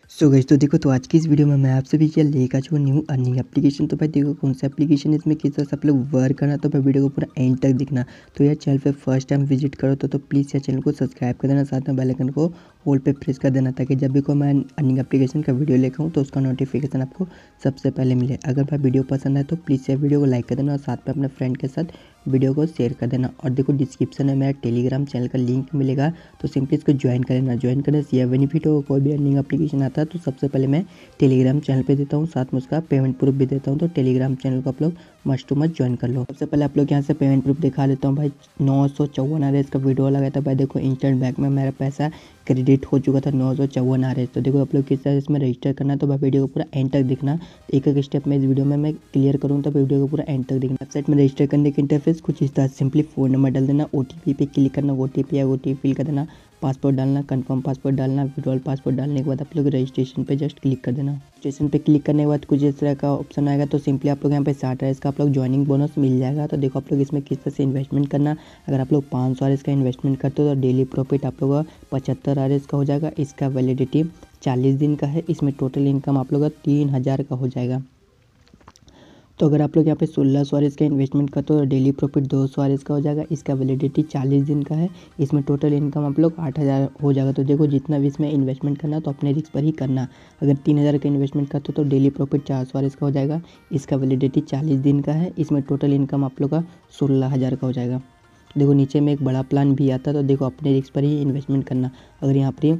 So guys तो देखो, तो आज की इस वीडियो में मैं आप सभी के लिए लेकर जो न्यू अर्निंग एप्लीकेशन। तो भाई देखो कौन सा एप्लीकेशन है, इसमें किस तरह से आप लोग वर्क करना, तो भाई वीडियो को पूरा एंड तक दिखना। तो यार चैनल पे फर्स्ट टाइम विजिट करो तो प्लीज़ यार चैनल को सब्सक्राइब कर देना, साथ में बेल आइकन को ऑल पे प्रेस कर देना, ताकि जब भी कोई मैं अर्निंग एप्लीकेशन का वीडियो लेकर हूँ तो उसका नोटिफिकेशन आपको सबसे पहले मिले। अगर भाई वीडियो पसंद है तो प्लीज़ यार वीडियो को लाइक कर देना और साथ में अपने फ्रेंड के साथ वीडियो को शेयर कर देना। और देखो डिस्क्रिप्शन में मेरा टेलीग्राम चैनल का लिंक मिलेगा, तो सिंपली इसको ज्वाइन कर लेना। ज्वाइन करने से यह बेनिफिट हो, कोई भी अर्निंग एप्लीकेशन आता है तो सबसे पहले मैं टेलीग्राम चैनल पे देता हूँ, साथ में उसका पेमेंट प्रूफ भी देता हूँ। तो टेलीग्राम चैनल को आप लोग मस्ट टू मस्ट ज्वाइन कर लो। सबसे पहले आप लोग यहाँ से पेमेंट प्रूफ दिखा देता हूँ। भाई 954 आ रहा है, इसका वीडियो लगा था। भाई देखो इंस्टेंट बैंक में मेरा पैसा क्रेडिट हो चुका था, 954 आ रहा है। तो देखो आप लोग किस तरह इसमें रजिस्टर करना है, तो भाई वीडियो को पूरा एंड तक दिखना। एक एक स्टेप में इस वीडियो में मैं क्लियर करूँ, तो वीडियो को पूरा एंड तक दिखना। वेबसाइट में रजिस्टर करने के इंटरफेस कुछ इस तरह, सिंपली फ़ोन नंबर डाल देना, OTP पे क्लिक करना, OTP या OTP फिल कर देना, पासपोर्ट डालना, कंफर्म पासपोर्ट डालना, विड्रॉल पासपोर्ट डालने के बाद आप लोग रजिस्ट्रेशन पे जस्ट क्लिक कर देना। रजिस्ट्रेशन पे क्लिक करने के बाद कुछ इस तरह का ऑप्शन आएगा, तो सिंपली आप लोग यहाँ पे स्टार्ट है, इसका आप लोग ज्वाइनिंग बोनस मिल जाएगा। तो देखो आप लोग इसमें किस तरह से इन्वेस्टमेंट करना। अगर आप लोग 500 आर इसका इन्वेस्टमेंट करते हो तो डेली प्रॉफिट आप लोग 75 आर इसका हो जाएगा। इसका वैलिडिटी 40 दिन का है। इसमें टोटल इनकम आप लोग का 3000 का हो जाएगा। तो अगर आप लोग यहाँ पे 1600 आर इसका इन्वेस्टमेंट करते हो तो डेली प्रॉफिट 200 आर इसका हो जाएगा। इसका वैलिडिटी 40 दिन का है। इसमें टोटल इनकम आप लोग 8000 हो जाएगा। तो देखो जितना भी इसमें इन्वेस्टमेंट करना तो अपने रिस्क पर ही करना। अगर 3000 का इन्वेस्टमेंट करते हो तो डेली प्रॉफिट 400 आर इसका हो जाएगा। इसका वैलिडिटी 40 दिन का है। इसमें टोटल इनकम आप लोग का 16000 का हो जाएगा। देखो नीचे में एक बड़ा प्लान भी आता है, तो देखो अपने रिस्क पर ही इन्वेस्टमेंट करना। अगर यहाँ पर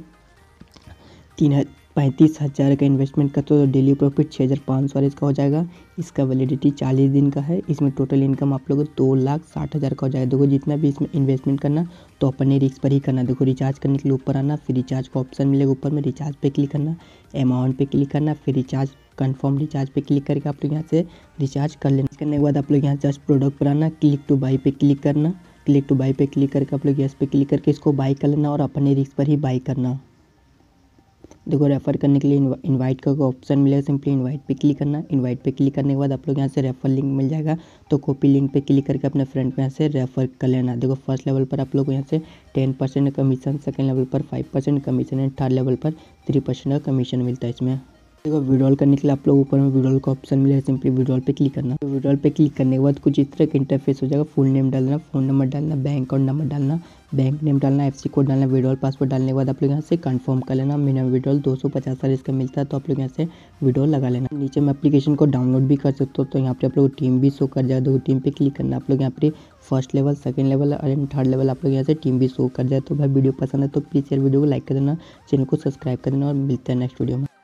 35,000 का इन्वेस्टमेंट करते हो तो डेली प्रॉफिट 6500 इसका हो जाएगा। इसका वैलिडिटी 40 दिन का है। इसमें टोटल इनकम आप लोगों को 2,60,000 का हो जाएगा। देखो जितना भी इसमें इन्वेस्टमेंट करना तो अपने रिस्क पर ही करना। देखो रिचार्ज करने के लिए ऊपर आना, फिर रिचार्ज का ऑप्शन मिलेगा ऊपर में, रिचार्ज पे क्लिक करना, अमाउंट पे क्लिक करना, फिर रिचार्ज कन्फर्म रिचार्ज पे क्लिक करके आप लोग यहाँ से रिचार्ज कर लेना। करने के बाद आप लोग यहाँ जस्ट प्रोडक्ट पर आना, क्लिक टू बाई पे क्लिक करना। क्लिक टू बाई पे क्लिक करके आप लोग यस पे क्लिक करके इसको बाई कर लेना और अपने रिस्क पर ही बाई करना। देखो रेफ़र करने के लिए इनवाइट का ऑप्शन मिलेगा, सिंपली इनवाइट पे क्लिक करना। इनवाइट पे क्लिक करने के बाद आप लोग यहाँ से रेफर लिंक मिल जाएगा, तो कॉपी लिंक पे क्लिक करके अपने फ्रेंड को यहाँ से रेफ़र कर लेना। देखो फर्स्ट लेवल पर आप लोग को यहाँ से 10% कमीशन, सेकंड लेवल पर 5% कमीशन एंड थर्ड लेवल पर 3% का कमीशन मिलता है इसमें। देखो विड्रॉल करने के लिए आप लोग ऊपर में विड्रॉल का ऑप्शन मिलेगा, सिंपली विड्रॉल पे क्लिक करना। तो विड्रॉल पे क्लिक करने के बाद कुछ इस तरह का इंटरफेस हो जाएगा। फुल नेम डालना, फ़ोन नंबर डालना, बैंक अकाउंट नंबर डालना, बैंक नेम डालना, FC कोड डालना, विड्रॉल पासवर्ड डालने के बाद आप लोग यहाँ से कंफर्म कर लेना। मिनिमम विड्रॉल 250 साल इसका मिलता है, तो आप लोग यहाँ से विड्रॉल लगा लेना। नीचे में एप्लीकेशन को डाउनलोड भी कर सकते हो, तो यहाँ पे आप लोग टीम भी शो कर जाए। तो टीम पे क्लिक करना, आप लोग यहाँ पे फर्स्ट लेवल, सेकंड लेवल और थर्ड लेवल आप लोग यहाँ से टीम भी शो कर जाए। तो भाई वीडियो पसंद है तो प्लीज़ यार वीडियो को लाइक कर देना, चैनल को सब्सक्राइब कर देना और मिलते हैं नेक्स्ट वीडियो में।